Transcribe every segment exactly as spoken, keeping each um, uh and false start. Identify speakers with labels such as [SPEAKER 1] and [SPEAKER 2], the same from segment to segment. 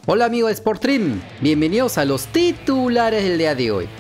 [SPEAKER 1] Hola amigos de Sportstream, bienvenidos a los titulares del día de hoy.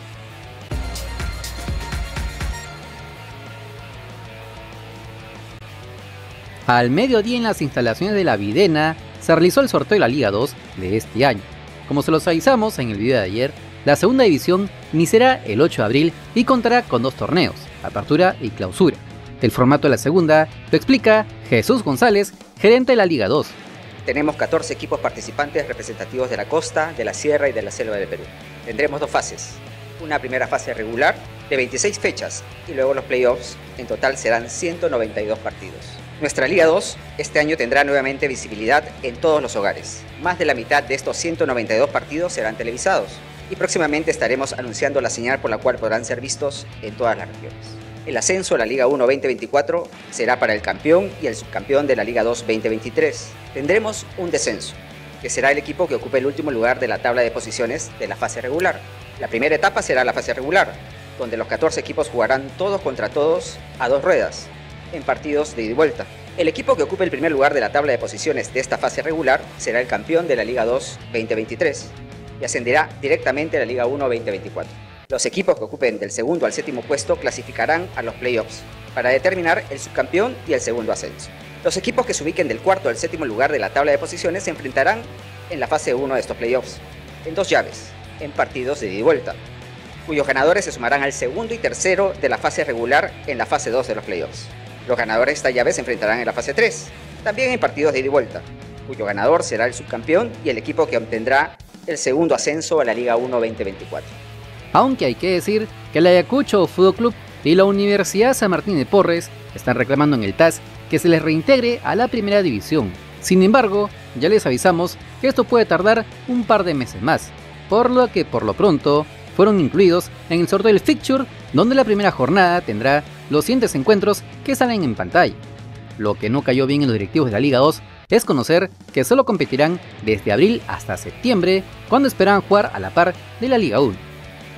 [SPEAKER 1] Al mediodía en las instalaciones de la Videna se realizó el sorteo de la Liga dos de este año. Como se los avisamos en el video de ayer, la segunda división iniciará el ocho de abril y contará con dos torneos, apertura y clausura. El formato de la segunda lo explica Jesús González, gerente de la Liga dos.
[SPEAKER 2] Tenemos catorce equipos participantes representativos de la costa, de la sierra y de la selva del Perú. Tendremos dos fases, una primera fase regular de veintiséis fechas y luego los playoffs. En total serán ciento noventa y dos partidos. Nuestra Liga dos este año tendrá nuevamente visibilidad en todos los hogares. Más de la mitad de estos ciento noventa y dos partidos serán televisados y próximamente estaremos anunciando la señal por la cual podrán ser vistos en todas las regiones. El ascenso a la Liga uno veinte veinticuatro será para el campeón y el subcampeón de la Liga dos veinte veintitrés. Tendremos un descenso, que será el equipo que ocupe el último lugar de la tabla de posiciones de la fase regular. La primera etapa será la fase regular, donde los catorce equipos jugarán todos contra todos a dos ruedas, en partidos de ida y vuelta. El equipo que ocupe el primer lugar de la tabla de posiciones de esta fase regular será el campeón de la Liga dos veinte veintitrés y ascenderá directamente a la Liga uno veinte veinticuatro. Los equipos que ocupen del segundo al séptimo puesto clasificarán a los playoffs para determinar el subcampeón y el segundo ascenso. Los equipos que se ubiquen del cuarto al séptimo lugar de la tabla de posiciones se enfrentarán en la fase uno de estos playoffs, en dos llaves, en partidos de ida y vuelta, cuyos ganadores se sumarán al segundo y tercero de la fase regular en la fase dos de los playoffs. Los ganadores de esta llave se enfrentarán en la fase tres, también en partidos de ida y vuelta, cuyo ganador será el subcampeón y el equipo que obtendrá el segundo ascenso a la Liga uno veinte veinticuatro.
[SPEAKER 1] Aunque hay que decir que el Ayacucho Fútbol Club y la Universidad San Martín de Porres están reclamando en el T A S que se les reintegre a la primera división. Sin embargo, ya les avisamos que esto puede tardar un par de meses más, por lo que por lo pronto fueron incluidos en el sorteo del fixture, donde la primera jornada tendrá los siguientes encuentros que salen en pantalla. Lo que no cayó bien en los directivos de la Liga dos es conocer que solo competirán desde abril hasta septiembre, cuando esperaban jugar a la par de la Liga uno.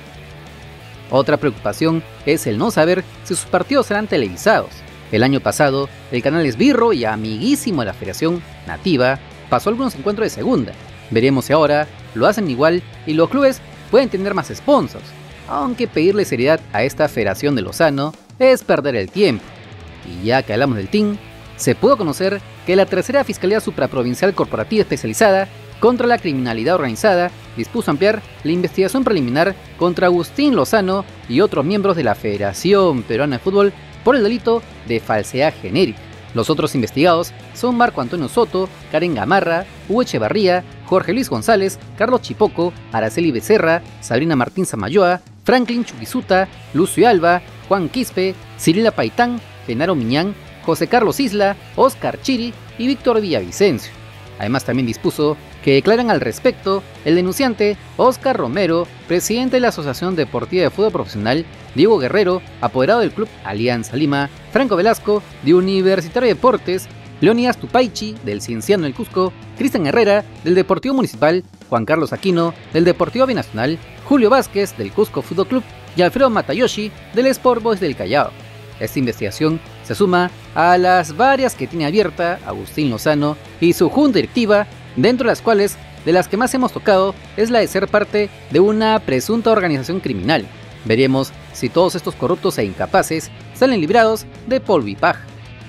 [SPEAKER 1] Otra preocupación es el no saber si sus partidos serán televisados. El año pasado, el canal esbirro y amiguísimo de la Federación Nativa pasó algunos encuentros de segunda. Veremos si ahora lo hacen igual y los clubes pueden tener más sponsors, aunque pedirle seriedad a esta Federación de Lozano es perder el tiempo. Y ya que hablamos del T I N, se pudo conocer que la tercera Fiscalía Supraprovincial Corporativa Especializada contra la Criminalidad Organizada dispuso ampliar la investigación preliminar contra Agustín Lozano y otros miembros de la Federación Peruana de Fútbol por el delito de falsedad genérica. Los otros investigados son Marco Antonio Soto, Karen Gamarra, Hugo Echevarría, Jorge Luis González, Carlos Chipoco, Araceli Becerra, Sabrina Martín Samayoa, Franklin Chuquisuta, Lucio Alba, Juan Quispe, Cirila Paitán, Genaro Miñán, José Carlos Isla, Oscar Chiri y Víctor Villavicencio. Además también dispuso que declaran al respecto el denunciante Oscar Romero, presidente de la Asociación Deportiva de Fútbol Profesional, Diego Guerrero, apoderado del Club Alianza Lima, Franco Velasco, de Universitario de Deportes, Leonidas Tupaichi, del Cienciano del Cusco, Cristian Herrera, del Deportivo Municipal, Juan Carlos Aquino, del Deportivo Binacional, Julio Vázquez, del Cusco Fútbol Club y Alfredo Matayoshi, del Sport Boys del Callao. Esta investigación se suma a las varias que tiene abierta Agustín Lozano y su junta directiva, dentro de las cuales de las que más hemos tocado es la de ser parte de una presunta organización criminal. Veremos si todos estos corruptos e incapaces salen librados de polvo y paja.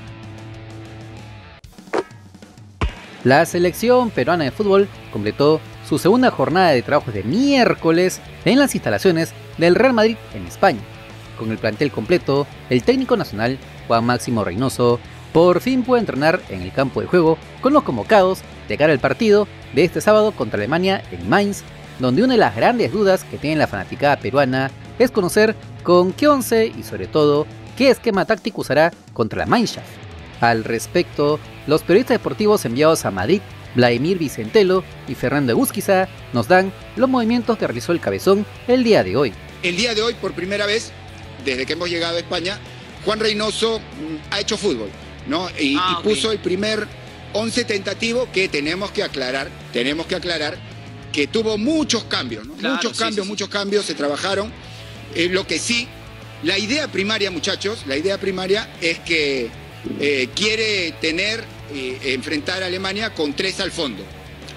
[SPEAKER 1] La selección peruana de fútbol completó su segunda jornada de trabajo de miércoles en las instalaciones del Real Madrid en España. Con el plantel completo, el técnico nacional, Juan Máximo Reynoso, por fin puede entrenar en el campo de juego con los convocados de cara al partido de este sábado contra Alemania en Mainz, donde una de las grandes dudas que tiene la fanaticada peruana es conocer con qué once y sobre todo qué esquema táctico usará contra la Mannschaft. Al respecto, los periodistas deportivos enviados a Madrid, Vladimir Vicentelo y Fernando Egusquiza, nos dan los movimientos que realizó el cabezón el día de hoy.
[SPEAKER 3] El día de hoy, por primera vez, desde que hemos llegado a España, Juan Reynoso mm, ha hecho fútbol, ¿no? Y, ah, y puso okay. el primer once tentativo que tenemos que aclarar, tenemos que aclarar que tuvo muchos cambios, ¿no? Claro, muchos sí, cambios, sí, muchos sí. cambios se trabajaron. Eh, lo que sí, la idea primaria, muchachos, la idea primaria es que eh, quiere tener, eh, enfrentar a Alemania con tres al fondo.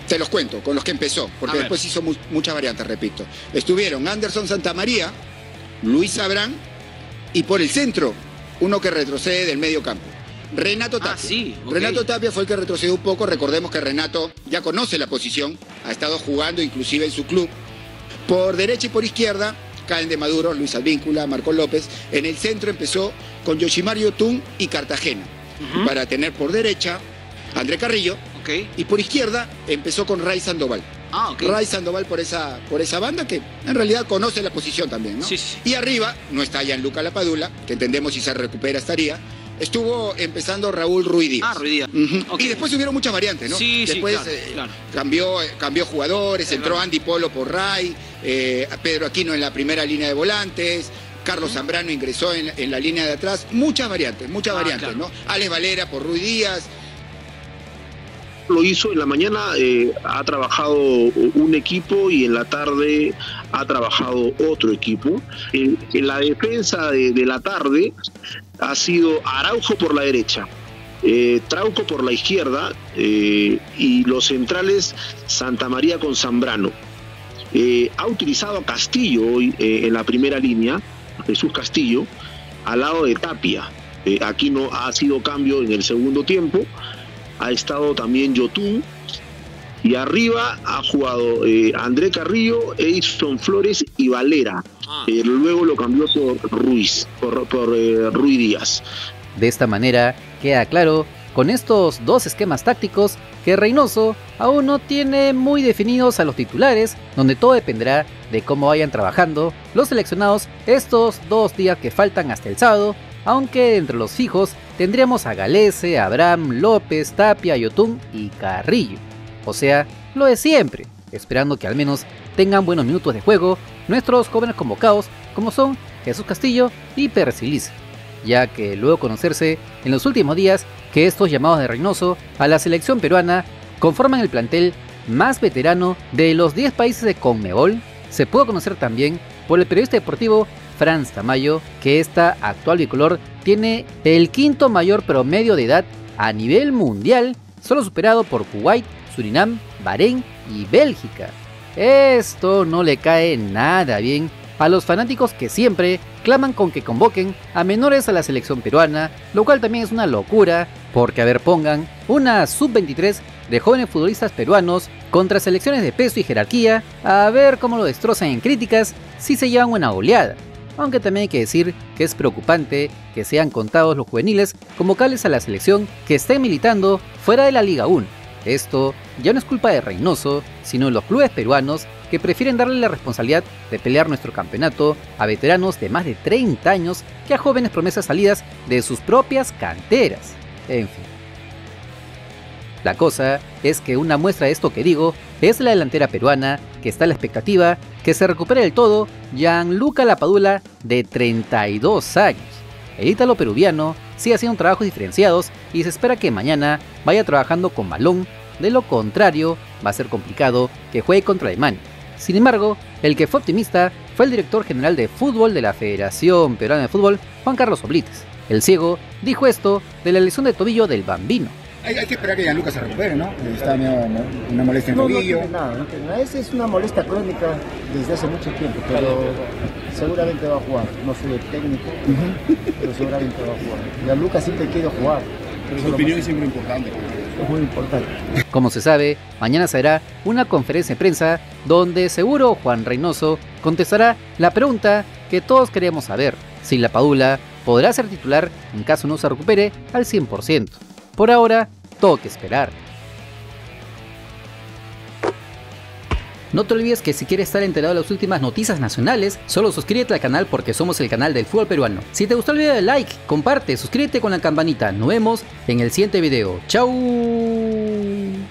[SPEAKER 3] Te los cuento, con los que empezó, porque después hizo mu muchas variantes, repito. Estuvieron Anderson Santamaría, Luis Abrán y por el centro, uno que retrocede del medio campo. Renato Tapia. Ah, sí, okay. Renato Tapia fue el que retrocedió un poco. Recordemos que Renato ya conoce la posición, ha estado jugando inclusive en su club. Por derecha y por izquierda caen de Maduro, Luis Advíncula, Marco López. En el centro empezó con Yoshimar Yotun y Cartagena. Uh-huh. Para tener por derecha André Carrillo. Okay. Y por izquierda empezó con Ray Sandoval. Ah, okay. Ray Sandoval por esa, por esa banda que en realidad conoce la posición también, ¿no? Sí, sí. Y arriba no está Gianluca Lapadula, que entendemos si se recupera estaría. Estuvo empezando Raúl Ruiz Díaz. Ah, Ruiz Díaz. Uh-huh. Okay. Y después hubieron muchas variantes, ¿no? Sí, después sí, claro, eh, claro. Cambió, cambió jugadores, es entró verdad. Andy Polo por Ray, eh, Pedro Aquino en la primera línea de volantes, Carlos uh-huh. Zambrano ingresó en, en la línea de atrás. Muchas variantes, muchas ah, variantes, claro. ¿no? Alex Valera por Ruiz Díaz.
[SPEAKER 4] Lo hizo en la mañana, eh, ha trabajado un equipo y en la tarde ha trabajado otro equipo. En, en la defensa de, de la tarde ha sido Araujo por la derecha, eh, Trauco por la izquierda eh, y los centrales Santamaría con Zambrano. Eh, ha utilizado a Castillo hoy eh, en la primera línea, Jesús Castillo, al lado de Tapia. Eh, aquí no ha sido cambio en el segundo tiempo. Ha estado también Yotun y arriba ha jugado eh, André Carrillo, Edson Flores y Valera. Ah. Eh, luego lo cambió por Ruiz, por, por eh, Ruiz Díaz.
[SPEAKER 1] De esta manera queda claro con estos dos esquemas tácticos que Reynoso aún no tiene muy definidos a los titulares, donde todo dependerá de cómo vayan trabajando los seleccionados estos dos días que faltan hasta el sábado. Aunque entre los fijos tendríamos a Galese, Abraham, López, Tapia, Yotun y Carrillo. O sea, lo de siempre, esperando que al menos tengan buenos minutos de juego nuestros jóvenes convocados como son Jesús Castillo y Percilis, ya que luego conocerse en los últimos días que estos llamados de Reynoso a la selección peruana conforman el plantel más veterano de los diez países de Conmebol, se pudo conocer también por el periodista deportivo Franz Tamayo que esta actual bicolor tiene el quinto mayor promedio de edad a nivel mundial, solo superado por Kuwait, Surinam, Bahrein y Bélgica. Esto no le cae nada bien a los fanáticos que siempre claman con que convoquen a menores a la selección peruana, lo cual también es una locura, porque a ver pongan una sub veintitrés de jóvenes futbolistas peruanos contra selecciones de peso y jerarquía, a ver cómo lo destrozan en críticas si se llevan una goleada. Aunque también hay que decir que es preocupante que sean contados los juveniles convocables a la selección que estén militando fuera de la Liga uno. Esto ya no es culpa de Reynoso, sino de los clubes peruanos que prefieren darle la responsabilidad de pelear nuestro campeonato a veteranos de más de treinta años que a jóvenes promesas salidas de sus propias canteras. En fin. La cosa es que una muestra de esto que digo es la delantera peruana, que está a la expectativa que se recupere del todo Gianluca Lapadula, de treinta y dos años. El ítalo peruviano sigue haciendo trabajos diferenciados y se espera que mañana vaya trabajando con balón, de lo contrario va a ser complicado que juegue contra Alemania. Sin embargo, el que fue optimista fue el director general de fútbol de la Federación Peruana de Fútbol, Juan Carlos Oblites. El ciego dijo esto de la lesión de tobillo del Bambino.
[SPEAKER 5] Hay, hay que esperar que Gianluca se recupere, ¿no? Está una molestia en
[SPEAKER 6] no,
[SPEAKER 5] tobillo.
[SPEAKER 6] No tiene nada, no tiene nada. Esa es una molestia crónica desde hace mucho tiempo, pero seguramente va a jugar. No soy el técnico, uh-huh. pero seguramente va a jugar. Gianluca siempre quiere jugar.
[SPEAKER 5] Pero su opinión es muy importante.
[SPEAKER 6] Es muy importante.
[SPEAKER 1] Como se sabe, mañana se hará una conferencia de prensa donde seguro Juan Reynoso contestará la pregunta que todos queremos saber: si Lapadula podrá ser titular en caso no se recupere al cien por ciento. Por ahora, todo que esperar. No te olvides que si quieres estar enterado de las últimas noticias nacionales, solo suscríbete al canal porque somos el canal del fútbol peruano. Si te gustó el video, dale like, comparte, suscríbete con la campanita. Nos vemos en el siguiente video. ¡Chau!